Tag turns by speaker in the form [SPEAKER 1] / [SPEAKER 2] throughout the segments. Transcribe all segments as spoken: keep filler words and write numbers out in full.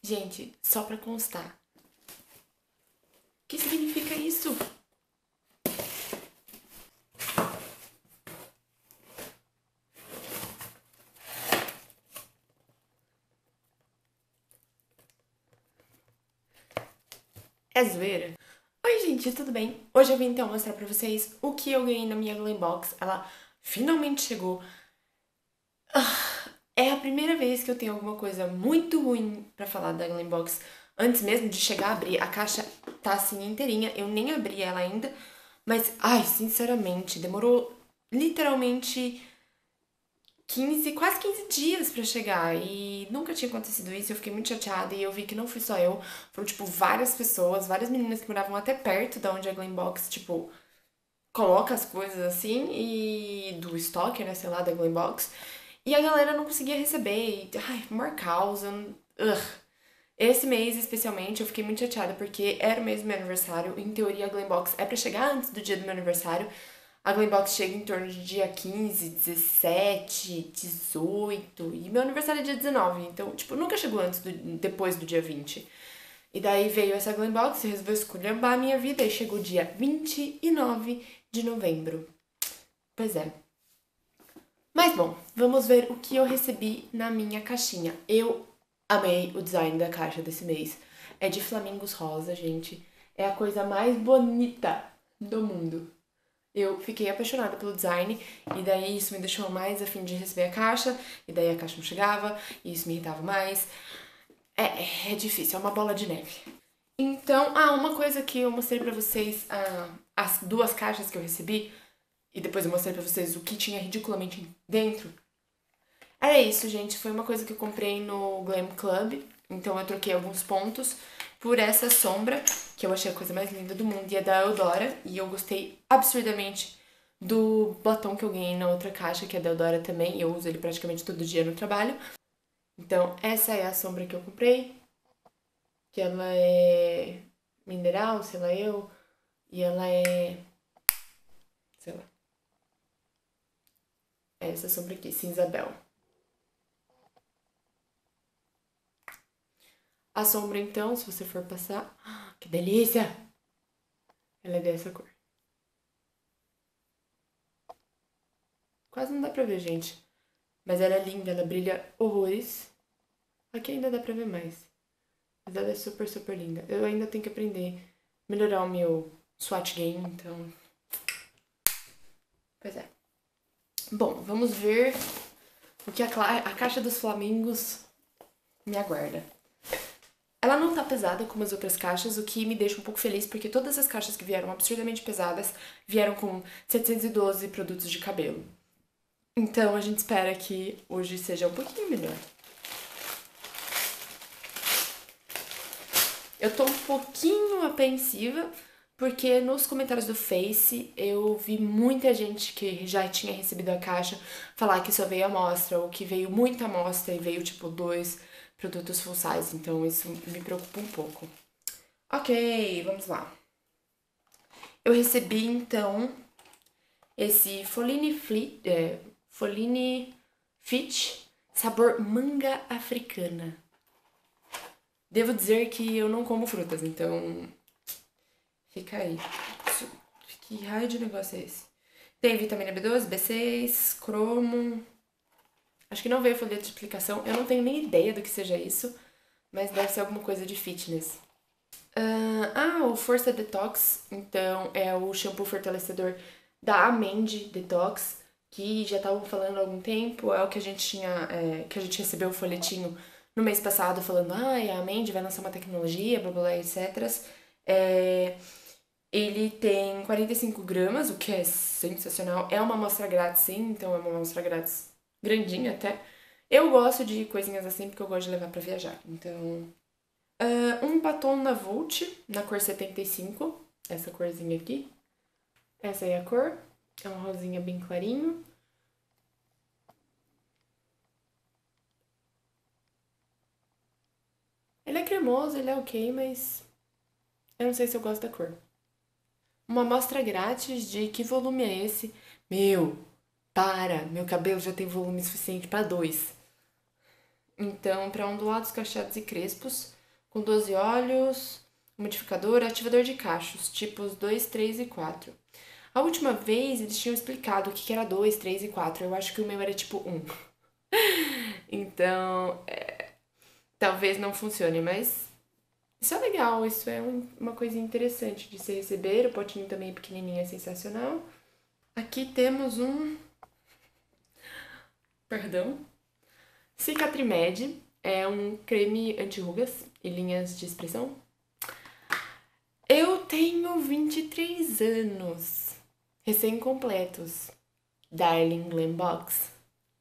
[SPEAKER 1] Gente, só pra constar. O que significa isso? É zoeira? Oi, gente, tudo bem? Hoje eu vim então mostrar pra vocês o que eu ganhei na minha Glambox. Ela finalmente chegou. É a primeira vez que eu tenho alguma coisa muito ruim pra falar da Glambox. Antes mesmo de chegar a abrir, a caixa tá assim inteirinha. Eu nem abri ela ainda. Mas, ai, sinceramente, demorou literalmente quinze, quase quinze dias pra chegar. E nunca tinha acontecido isso. Eu fiquei muito chateada. E eu vi que não fui só eu. Foram, tipo, várias pessoas, várias meninas que moravam até perto da onde a Glambox, tipo, coloca as coisas assim. E do estoque, né, sei lá, da Glambox. E a galera não conseguia receber. E, ai, maior causa. Ugh. Esse mês, especialmente, eu fiquei muito chateada porque era o mês do meu aniversário. Em teoria, a Glambox é pra chegar antes do dia do meu aniversário. A Glambox chega em torno de dia quinze, dezessete, dezoito. E meu aniversário é dia dezenove. Então, tipo, nunca chegou antes do, depois do dia vinte. E daí veio essa Glambox e resolveu esculhambar a minha vida. E chegou dia vinte e nove de novembro. Pois é. Mas bom, vamos ver o que eu recebi na minha caixinha. Eu amei o design da caixa desse mês. É de flamingos rosa, gente. É a coisa mais bonita do mundo. Eu fiquei apaixonada pelo design e daí isso me deixou mais a fim de receber a caixa e daí a caixa não chegava e isso me irritava mais. É, é difícil, é uma bola de neve. Então, ah, uma coisa que eu mostrei pra vocês, ah, as duas caixas que eu recebi, e depois eu mostrei pra vocês o que tinha ridiculamente dentro. Era isso, gente. Foi uma coisa que eu comprei no Glam Club. Então eu troquei alguns pontos por essa sombra, que eu achei a coisa mais linda do mundo, e é da Eudora. E eu gostei absurdamente do batom que eu ganhei na outra caixa, que é da Eudora também. Eu uso ele praticamente todo dia no trabalho. Então essa é a sombra que eu comprei. Que ela é mineral, sei lá eu. E ela é... sei lá. É essa sombra aqui, cinza bel. A sombra, então, se você for passar... Que delícia! Ela é dessa cor. Quase não dá pra ver, gente. Mas ela é linda, ela brilha horrores. Aqui ainda dá pra ver mais. Mas ela é super, super linda. Eu ainda tenho que aprender a melhorar o meu swatch game, então... Pois é. Bom, vamos ver o que a, a caixa dos flamingos me aguarda. Ela não tá pesada como as outras caixas, o que me deixa um pouco feliz, porque todas as caixas que vieram absurdamente pesadas vieram com setecentos e doze produtos de cabelo. Então a gente espera que hoje seja um pouquinho melhor. Eu tô um pouquinho apreensiva, porque nos comentários do Face eu vi muita gente que já tinha recebido a caixa falar que só veio amostra, ou que veio muita amostra e veio tipo dois produtos full size, então isso me preocupa um pouco. Ok, vamos lá. Eu recebi então esse Foline Fit, é, Foline Fit sabor manga africana. Devo dizer que eu não como frutas, então fica aí. Que raio de negócio é esse? Tem vitamina B doze, B seis, cromo. Acho que não veio folheto de aplicação. Eu não tenho nem ideia do que seja isso, mas deve ser alguma coisa de fitness. Uh, ah, o Força Detox, então é o shampoo fortalecedor da Amende Detox, que já estavam falando há algum tempo, é o que a gente tinha, é, que a gente recebeu o folhetinho no mês passado falando, ah, a Amende vai lançar uma tecnologia, blá blá blá, etcétera. É, ele tem quarenta e cinco gramas, o que é sensacional. É uma amostra grátis, sim, então é uma amostra grátis grandinha até. Eu gosto de coisinhas assim porque eu gosto de levar pra viajar, então... Uh, um batom da Vult, na cor setenta e cinco, essa corzinha aqui. Essa aí é a cor, é um rosinha bem clarinho. Ele é cremoso, ele é ok, mas eu não sei se eu gosto da cor. Uma amostra grátis de que volume é esse? Meu, para, meu cabelo já tem volume suficiente para dois. Então, para ondulados, cacheados e crespos, com doze óleos, modificador, ativador de cachos, tipos dois, três e quatro. A última vez eles tinham explicado o que era dois, três e quatro. Eu acho que o meu era tipo um. Então, é, talvez não funcione, mas isso é legal, isso é um- uma coisinha interessante de se receber. O potinho também pequenininho é sensacional. Aqui temos um, perdão, Cicatrimed. É um creme anti-rugas e linhas de expressão. Eu tenho vinte e três anos, recém-completos. Darling Glam Box.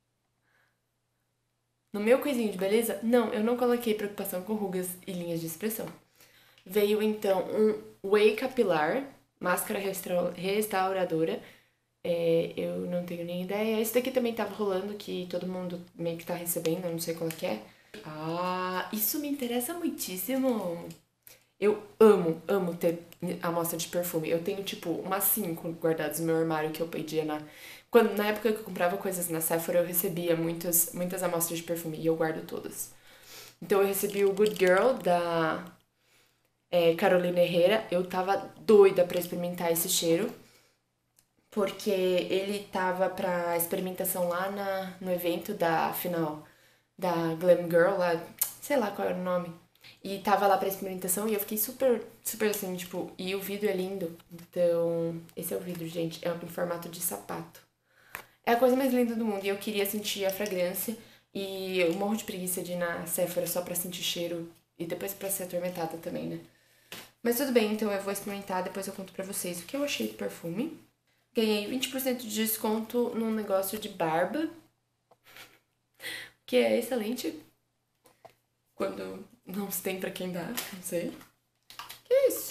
[SPEAKER 1] No meu coisinho de beleza, não, eu não coloquei preocupação com rugas e linhas de expressão. Veio então um Whey Capilar, máscara restaura- restauradora. É, eu não tenho nem ideia. Esse daqui também tava rolando, que todo mundo meio que tá recebendo, eu não sei qual que é. Ah, isso me interessa muitíssimo. Eu amo, amo ter amostra de perfume. Eu tenho, tipo, umas cinco guardadas no meu armário que eu pedia na... Quando, na época que eu comprava coisas na Sephora, eu recebia muitas, muitas amostras de perfume e eu guardo todas. Então eu recebi o Good Girl, da é, Carolina Herrera. Eu tava doida pra experimentar esse cheiro, porque ele tava pra experimentação lá na, no evento da final da Glam Girl, lá, sei lá qual era o nome. E tava lá pra experimentação e eu fiquei super, super assim, tipo, e o vidro é lindo. Então, esse é o vidro, gente, é em formato de sapato. É a coisa mais linda do mundo e eu queria sentir a fragrância. E eu morro de preguiça de ir na Sephora só pra sentir cheiro e depois pra ser atormentada também, né? Mas tudo bem, então eu vou experimentar, depois eu conto pra vocês o que eu achei do perfume. Ganhei vinte por cento de desconto num negócio de barba, que é excelente quando não se tem pra quem dar, não sei. Que é isso?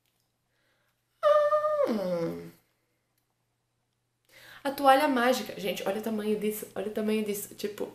[SPEAKER 1] Hum. A toalha mágica. Gente, olha o tamanho disso. Olha o tamanho disso. Tipo,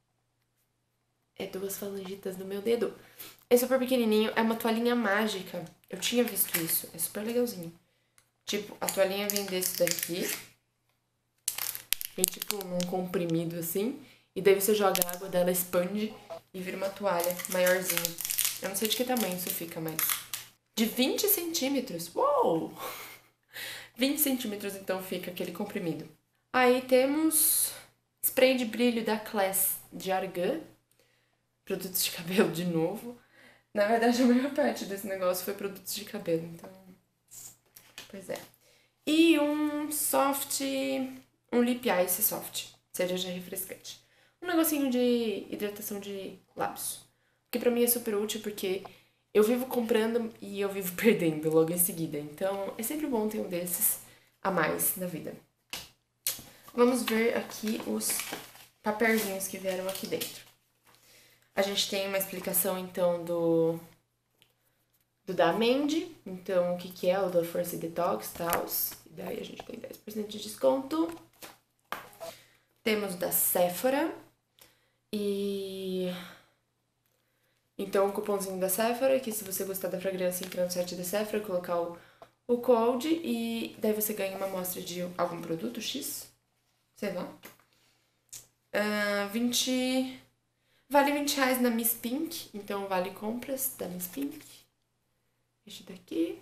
[SPEAKER 1] é duas falangitas do meu dedo. É super pequenininho. É uma toalhinha mágica. Eu tinha visto isso. É super legalzinho. Tipo, a toalhinha vem desse daqui. Vem tipo num comprimido assim. E daí você joga a água dela, expande e vira uma toalha maiorzinha. Eu não sei de que tamanho isso fica, mas... De vinte centímetros. Uou! vinte centímetros, então, fica aquele comprimido. Aí temos spray de brilho da Class de Argan. Produtos de cabelo de novo. Na verdade, a maior parte desse negócio foi produtos de cabelo, então... Pois é. E um soft... Um lip ice soft. Cereja refrescante. Um negocinho de hidratação de lábios. Que pra mim é super útil, porque eu vivo comprando e eu vivo perdendo logo em seguida. Então, é sempre bom ter um desses a mais na vida. Vamos ver aqui os papelzinhos que vieram aqui dentro. A gente tem uma explicação, então, do, do da Mandy. Então, o que, que é o da Force Detox e tal. E daí a gente tem dez por cento de desconto. Temos da Sephora. E... Então, o cupomzinho da Sephora, que se você gostar da fragrância, entra no site da Sephora, colocar o, o code e daí você ganha uma amostra de algum produto X. Sei lá. Uh, vinte... Vale vinte reais na Miss Pink, então vale compras da Miss Pink. Este daqui.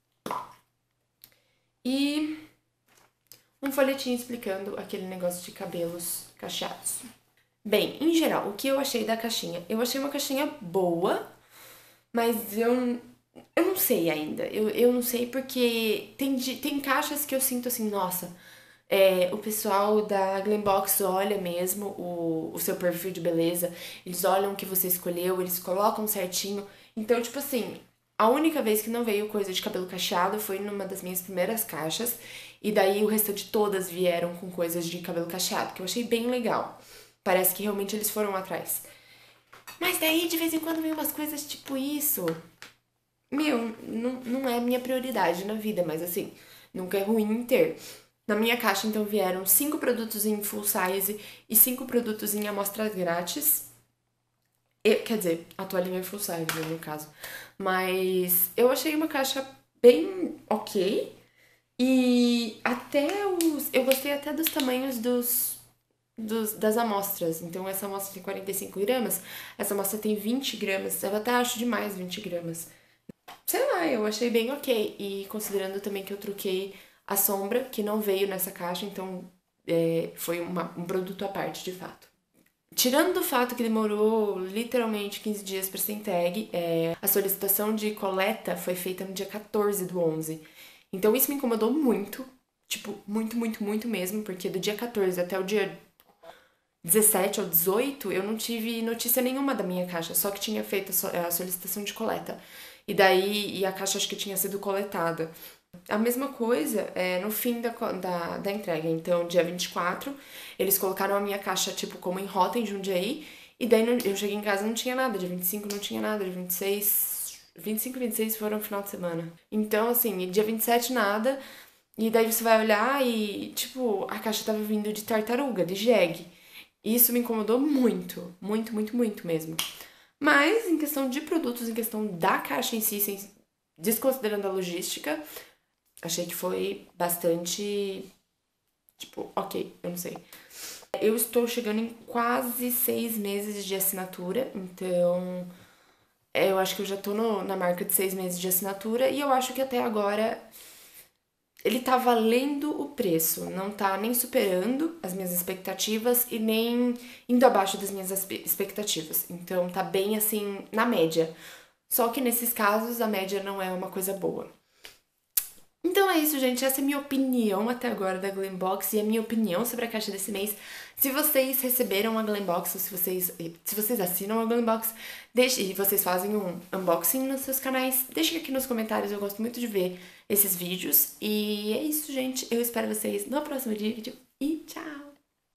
[SPEAKER 1] E um folhetinho explicando aquele negócio de cabelos cacheados. Bem, em geral, o que eu achei da caixinha? Eu achei uma caixinha boa, mas eu, eu não sei ainda. Eu, eu não sei porque tem, tem caixas que eu sinto assim, nossa... É, o pessoal da Glambox olha mesmo o, o seu perfil de beleza, eles olham o que você escolheu, eles colocam certinho. Então, tipo assim, a única vez que não veio coisa de cabelo cacheado foi numa das minhas primeiras caixas, e daí o resto de todas vieram com coisas de cabelo cacheado, que eu achei bem legal. Parece que realmente eles foram atrás. Mas daí, de vez em quando, vem umas coisas tipo isso. Meu, não, não é minha prioridade na vida, mas assim, nunca é ruim ter. Na minha caixa, então, vieram cinco produtos em full size e cinco produtos em amostras grátis. E, quer dizer, a toalhinha é full size, né, no caso. Mas eu achei uma caixa bem ok. E até os... Eu gostei até dos tamanhos dos, dos, das amostras. Então, essa amostra tem quarenta e cinco gramas, essa amostra tem vinte gramas. Eu até acho demais vinte gramas. Sei lá, eu achei bem ok. E considerando também que eu troquei a sombra, que não veio nessa caixa, então é, foi uma, um produto à parte, de fato. Tirando do fato que demorou literalmente quinze dias para ser entregue, é, a solicitação de coleta foi feita no dia quatorze do onze. Então isso me incomodou muito, tipo, muito, muito, muito mesmo, porque do dia quatorze até o dia dezessete ou dezoito eu não tive notícia nenhuma da minha caixa, só que tinha feito a solicitação de coleta. E daí, e a caixa acho que tinha sido coletada. A mesma coisa é no fim da, da, da entrega. Então, dia vinte e quatro, eles colocaram a minha caixa, tipo, como em rota em Jundiaí. E daí no, eu cheguei em casa e não tinha nada. Dia vinte e cinco não tinha nada. Dia vinte e seis... vinte e cinco e vinte e seis foram no final de semana. Então, assim, dia vinte e sete nada. E daí você vai olhar e, tipo, a caixa tava vindo de tartaruga, de jegue. E isso me incomodou muito. Muito, muito, muito mesmo. Mas, em questão de produtos, em questão da caixa em si, sem, desconsiderando a logística, achei que foi bastante, tipo, ok, eu não sei. Eu estou chegando em quase seis meses de assinatura, então eu acho que eu já tô no, na marca de seis meses de assinatura e eu acho que até agora ele tá valendo o preço, não tá nem superando as minhas expectativas e nem indo abaixo das minhas expectativas. Então tá bem assim, na média. Só que nesses casos a média não é uma coisa boa. Então é isso, gente. Essa é a minha opinião até agora da Glambox e a minha opinião sobre a caixa desse mês. Se vocês receberam a Glambox ou se vocês, se vocês assinam a Glambox deixe, e vocês fazem um unboxing nos seus canais, deixem aqui nos comentários. Eu gosto muito de ver esses vídeos. E é isso, gente. Eu espero vocês no próximo vídeo e tchau!